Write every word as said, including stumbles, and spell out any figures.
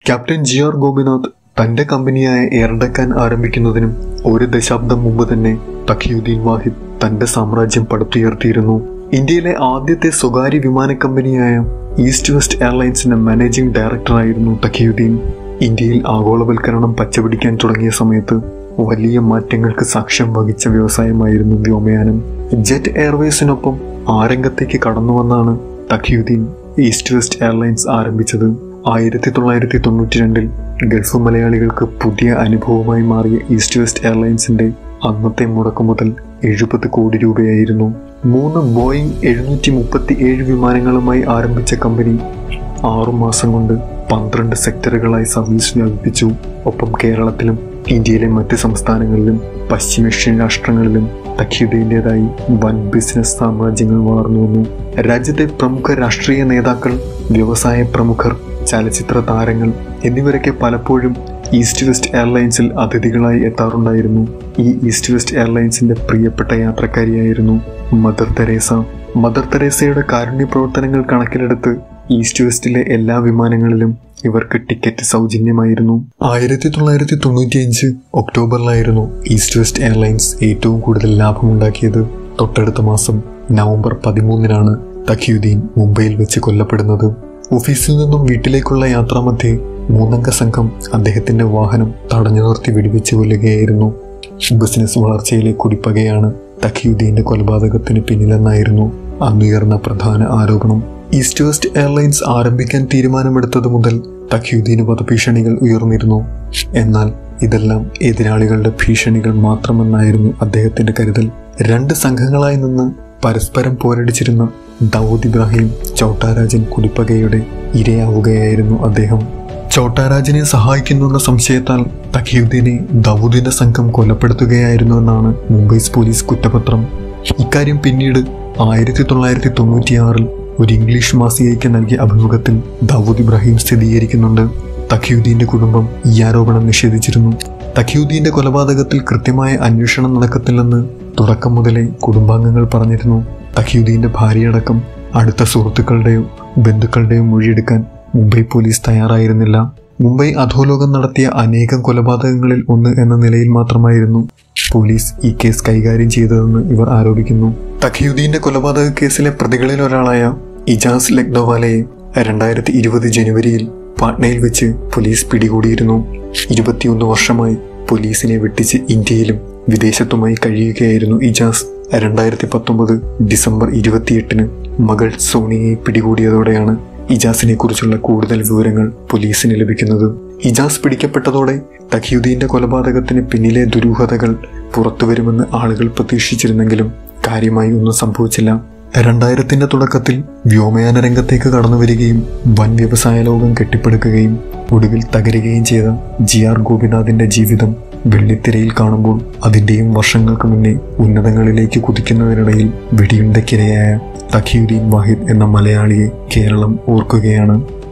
Captain G R Gopinath തന്റെ കമ്പനിയായ air Deccan ആരംഭിക്കുന്നതിനും ഒരു ദശാബ്ദം മുമ്പ് തന്നെ തഖിയുദ്ദീൻ വാഹിദ് തന്റെ സാമ്രാജ്യം പടുത്തുയർത്തിയിരുന്നു. ഇന്ത്യയിലെ ആദ്യത്തെ സ്വകാര്യ വിമാന കമ്പനിയായ ഈസ്റ്റ് വെസ്റ്റ് എയർലൈൻസിന്റെ മാനേജിംഗ് ഡയറക്ടറായിരുന്നു തഖിയുദ്ദീൻ. ഇന്ത്യയിൽ ആഗോളവൽക്കരണം പച്ചപിടിക്കാൻ തുടങ്ങിയ സമയത്ത് വലിയ മാറ്റങ്ങൾക്ക് സാക്ഷ്യം വഹിച്ച വ്യവസായമായിരുന്നു വ്യോമയാനം. ജെറ്റ് എയർവേസിനൊപ്പം ആ രംഗത്തേക്ക് കടന്നുവന്നാണ് തഖിയുദ്ദീൻ ഈസ്റ്റ് വെസ്റ്റ് എയർലൈൻസ് ആരംഭിച്ചത്. ആയിരത്തി തൊള്ളായിരത്തി തൊണ്ണൂറ്റി രണ്ടിൽ ഗൾഫ് മലയാളികൾക്ക് പുതിയ അനുഭവമായി മാറിയ ഈസ്റ്റ് വെസ്റ്റ് എയർലൈൻസിന്റെ അന്നത്തെ മുടക്കുമുതൽ എഴുപത് കോടി രൂപയായിരുന്നു. മൂന്ന് ബോയിങ് എഴുന്നൂറ്റി മുപ്പത്തി ഏഴ് വിമാനങ്ങളുമായി ആരംഭിച്ച കമ്പനി ആറുമാസം കൊണ്ട് പന്ത്രണ്ട് സെക്ടറുകളായി സർവീസ് വ്യാപിപ്പിച്ചു. ഒപ്പം കേരളത്തിലും ഇന്ത്യയിലെ മറ്റ് സംസ്ഥാനങ്ങളിലും പശ്ചിമേഷ്യൻ രാഷ്ട്രങ്ങളിലും തഖിയുദ്ദീന്റേതായി വൻ ബിസിനസ് സാമ്രാജ്യങ്ങൾ വളർന്നു വന്നു. രാജ്യത്തെ പ്രമുഖ രാഷ്ട്രീയ നേതാക്കൾ, വ്യവസായ പ്രമുഖർ, ചലച്ചിത്ര താരങ്ങൾ എന്നിവരൊക്കെ പലപ്പോഴും ഈസ്റ്റ് വെസ്റ്റ് എയർലൈൻസിൽ അതിഥികളായി എത്താറുണ്ടായിരുന്നു. ഈ ഈസ്റ്റ് വെസ്റ്റ് എയർലൈൻസിന്റെ പ്രിയപ്പെട്ട യാത്രക്കാരിയായിരുന്നു മദർ തെരേസ. മദർ തെരേസയുടെ കാരുണ്യ പ്രവർത്തനങ്ങൾ കണക്കിലെടുത്ത് ഈസ്റ്റ് വെസ്റ്റിലെ എല്ലാ വിമാനങ്ങളിലും ഇവർക്ക് ടിക്കറ്റ് സൗജന്യമായിരുന്നു. ആയിരത്തി തൊള്ളായിരത്തി തൊണ്ണൂറ്റി അഞ്ച് ഒക്ടോബറിലായിരുന്നു ഈസ്റ്റ് വെസ്റ്റ് എയർലൈൻസ് ഏറ്റവും കൂടുതൽ ലാഭമുണ്ടാക്കിയത്. തൊട്ടടുത്ത മാസം നവംബർ പതിമൂന്നിനാണ് തഖിയുദ്ദീൻ മുംബൈയിൽ വെച്ച് കൊല്ലപ്പെടുന്നത്. ഓഫീസിൽ നിന്നും വീട്ടിലേക്കുള്ള യാത്രാമധ്യേ മൂന്നംഗ സംഘം അദ്ദേഹത്തിന്റെ വാഹനം തടഞ്ഞു നിർത്തി വെടിവെച്ച് കൊല്ലുകയായിരുന്നു. ബിസിനസ് വളർച്ചയിലെ കുടിപ്പകയാണ് തഖിയുദ്ദീന്റെ കൊലപാതകത്തിന് പിന്നിലെന്നായിരുന്നു അന്നുയർന്ന പ്രധാന ആരോപണം. ഈസ്റ്റ് വെസ്റ്റ് എയർലൈൻസ് ആരംഭിക്കാൻ തീരുമാനമെടുത്തത് മുതൽ തഖിയുദ്ദീന് വധഭീഷണികൾ ഉയർന്നിരുന്നു. എന്നാൽ ഇതെല്ലാം എതിരാളികളുടെ ഭീഷണികൾ മാത്രമെന്നായിരുന്നു അദ്ദേഹത്തിന്റെ കരുതൽ. രണ്ട് സംഘങ്ങളായി നിന്ന് പരസ്പരം പോരടിച്ചിരുന്ന ദാവൂദ് ഇബ്രാഹിം ചൗട്ടാരാജൻ കുടിപ്പകയുടെ ഇരയാവുകയായിരുന്നു അദ്ദേഹം. ചൗട്ടാരാജനെ സഹായിക്കുന്നുള്ള സംശയത്താൽ തഖിയുദ്ദീനെ ദാവൂദിന്റെ സംഘം കൊലപ്പെടുത്തുകയായിരുന്നുവെന്നാണ് മുംബൈ പോലീസ് കുറ്റപത്രം. ഇക്കാര്യം പിന്നീട് ആയിരത്തി തൊള്ളായിരത്തി തൊണ്ണൂറ്റിയാറിൽ ഒരു ഇംഗ്ലീഷ് മാസികയ്ക്ക് നൽകിയ അഭിമുഖത്തിൽ ദാവൂദ് ഇബ്രാഹിം സ്ഥിരീകരിക്കുന്നുണ്ട്. തഖിയുദ്ദീന്റെ കുടുംബം ഈ ആരോപണം നിഷേധിച്ചിരുന്നു. തഖിയുദ്ദീന്റെ കൊലപാതകത്തിൽ കൃത്യമായ അന്വേഷണം നടക്കത്തില്ലെന്ന് തുടക്കം മുതലേ കുടുംബാംഗങ്ങൾ പറഞ്ഞിരുന്നു. തഖിയുദ്ദീന്റെ ഭാര്യയടക്കം അടുത്ത സുഹൃത്തുക്കളുടെയോ ബന്ധുക്കളുടെയോ മൊഴിയെടുക്കാൻ മുംബൈ പോലീസ് തയ്യാറായിരുന്നില്ല. മുംബൈ അധോലോകം നടത്തിയ അനേകം കൊലപാതകങ്ങളിൽ ഒന്ന് എന്ന നിലയിൽ മാത്രമായിരുന്നു പോലീസ് ഈ കേസ് കൈകാര്യം ചെയ്തതെന്ന് ഇവർ ആരോപിക്കുന്നു. തഖിയുദ്ദീന്റെ കൊലപാതക കേസിലെ പ്രതികളിൽ ഒരാളായ ഇജാസ് ലക്നോവാലയെ രണ്ടായിരത്തി ഇരുപത് ജനുവരിയിൽ പാട്നയിൽ വെച്ച് പോലീസ് പിടികൂടിയിരുന്നു. ഇരുപത്തിയൊന്ന് വർഷമായി പോലീസിനെ വെട്ടിച്ച് ഇന്ത്യയിലും വിദേശത്തുമായി കഴിയുകയായിരുന്നു ഇജാസ്. രണ്ടായിരത്തി പത്തൊമ്പത് ഡിസംബർ ഇരുപത്തിയെട്ടിന് മകൾ സോണിയെ പിടികൂടിയതോടെയാണ് ഇജാസിനെ കുറിച്ചുള്ള കൂടുതൽ വിവരങ്ങൾ പോലീസിന് ലഭിക്കുന്നത്. ഇജാസ് പിടിക്കപ്പെട്ടതോടെ തഖിയുദ്ദീന്റെ കൊലപാതകത്തിന് പിന്നിലെ ദുരൂഹതകൾ പുറത്തുവരുമെന്ന് ആളുകൾ പ്രതീക്ഷിച്ചിരുന്നെങ്കിലും കാര്യമായി ഒന്നും സംഭവിച്ചില്ല. രണ്ടായിരത്തിന്റെ തുടക്കത്തിൽ വ്യോമയാന രംഗത്തേക്ക് കടന്നു വരികയും വൻ വ്യവസായ ലോകം കെട്ടിപ്പടുക്കുകയും ഒടുവിൽ തകരുകയും ചെയ്ത ജി ആർ ഗോപിനാഥിന്റെ ജീവിതം വെള്ളിത്തിരയിൽ കാണുമ്പോൾ അതിന്റെയും വർഷങ്ങൾക്ക് മുന്നേ ഉന്നതങ്ങളിലേക്ക് കുതിക്കുന്നതിനിടയിൽ വെടിയുണ്ടക്കിരയായ തഖിയുദ്ദീൻ വാഹിദ് എന്ന മലയാളിയെ കേരളം ഓർക്കുകയാണ്.